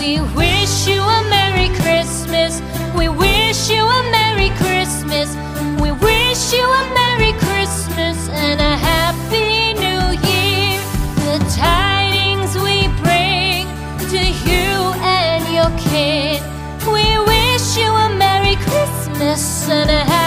We wish you a Merry Christmas. We wish you a Merry Christmas. We wish you a Merry Christmas and a Happy New Year. The tidings we bring to you and your kin. We wish you a Merry Christmas and a Happy